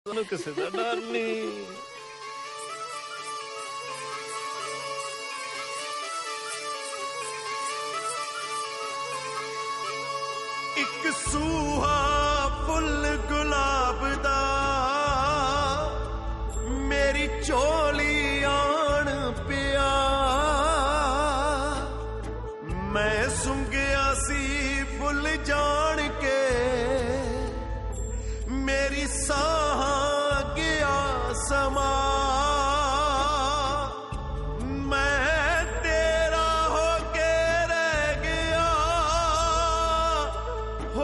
किसी का डर नहीं। एक सूहा फुल गुलाब दा मेरी चोली आन पिया, मैं सुंघिया सी फुल जान के मेरी साह गया समा, मैं तेरा होके रह गया हो,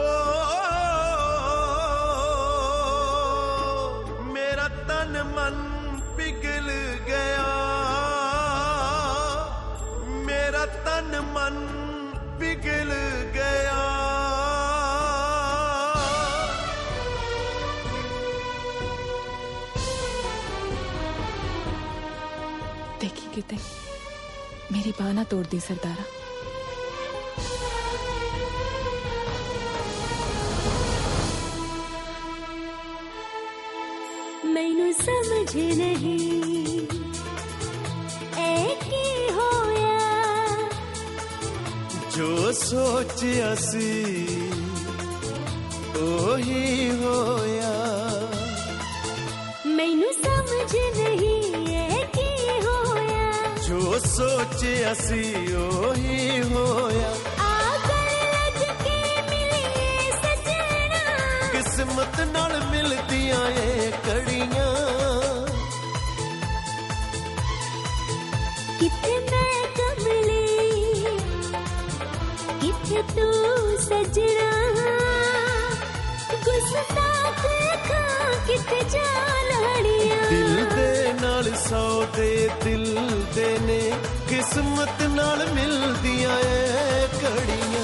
मेरा तन मन पिघल गया, मेरा तन मन पिघल गया। देखी किते मेरी बाह ना तोड़ दी सरदारा। मैनू समझ नहीं ऐ की होया, जो सोचिया सी ओही होया, मैनू समझ नहीं जो सोचिया सी ओही होया, आकर लज के मिलिए सजना, किस्मत नाल मिलदियां ए कड़ियां, किथे मैं कमली किथे तू सजना, गुस्ताख अखां किथे जा लड़ियां, दिल दे नाल सौदे दिल दे ने किस्मत नाल मिलदियां ए कड़ियां।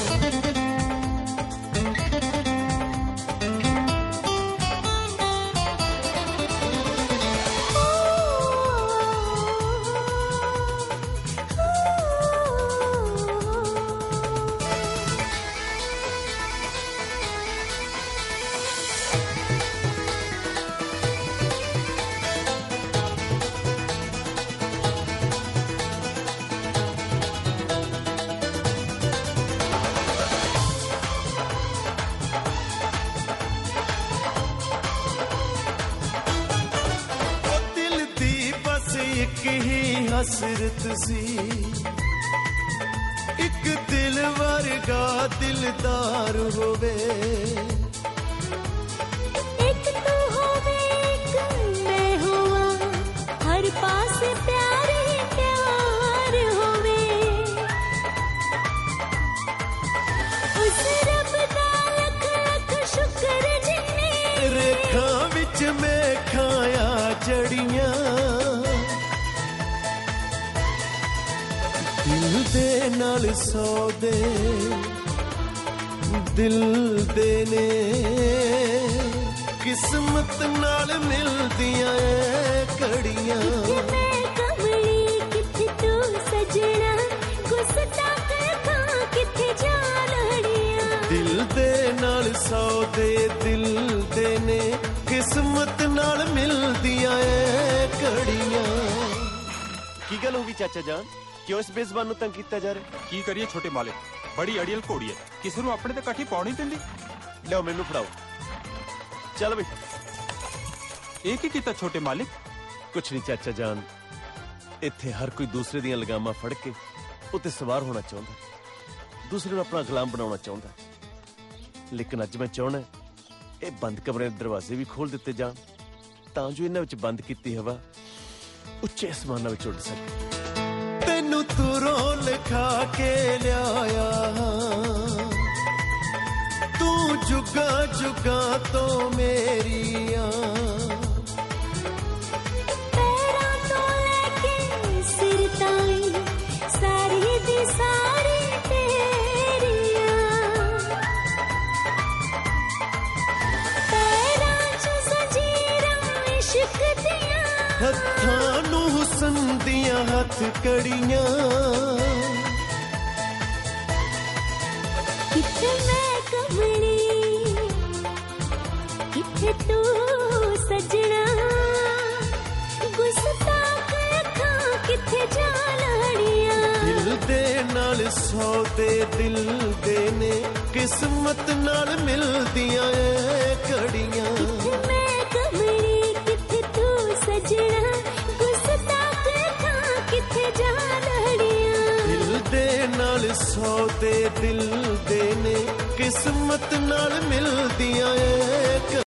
एक ही हसरत सी, एक दिल वर्गा दिलदार होवे, एक तू होवे एक मैं होवा, हर पास प्यार ही प्यार होवे, उस रब दा लख लख शुक्र जिन्ने रेखा विच मैं खाया जड़ियां, दिल दे नाल सौदे दिल दे ने किस्मत नाल मिलदियां ए कड़ियां, मैं कमली किथे तू सजना, गुस्ताख अखां किथे जा लड़ियां, दिल दे नाल सौदे दिल दे ने किस्मत नाल मिलदियां ए कड़ियां। की गल होगी चाचा जान, क्यों इस बेज़बान नूं तंग कीता जा रहा? की करिए छोटे मालिक, बड़ी अड़ियल घोड़ी है, किसी नूं अपने ते काठी पाउणी दिंदी। लो मैनू फड़ाओ, चल बई। ਇਹ ਕੀ ਕੀਤਾ छोटे मालिक? कुछ नहीं चाचा जान, इत्थे हर कोई दूसरे दियां लगामां फड़ के उत्ते सवार होना चाहुंदा, दूसरे नूं अपना गुलाम बनाउणा चाहुंदा, लेकिन अज मैं चाहुंदा ये बंद कमरे दे दरवाजे भी खोल दिते जाण तां जो इन्हां विच बंद कीती हवा उच्चे आसमानां विच उड़ सके। तेनू तुरों लिखा के लियाया, तू जुगा जुगा तो मेरिया, पैरां तो लेके सिर ताईं सारी दी सारी तेरियां, पैरां च ज़ंजीरां इश्क दियां, हत्थां नूं हुस्न दियां हथ कड़ियां, किथे मैं कमली किथे तू ਨਾਲ ਸੌਦੇ ਦਿਲ ਦੇ ਨੇ ਕਿਸਮਤ ਨਾਲ ਮਿਲਦੀਆਂ ਏ ਘੜੀਆਂ ਮੈਂ ਕਮਲੀ ਕਿੱਥੇ ਤੂੰ ਸਜਣਾ ਗੁਸਤਾਖ ਥਾਂ ਕਿੱਥੇ ਜਾ ਲੜੀਆਂ ਦਿਲ ਦੇ ਨਾਲ ਸੌਦੇ ਦਿਲ ਦੇ ਨੇ ਕਿਸਮਤ ਨਾਲ ਮਿਲਦੀਆਂ ਏ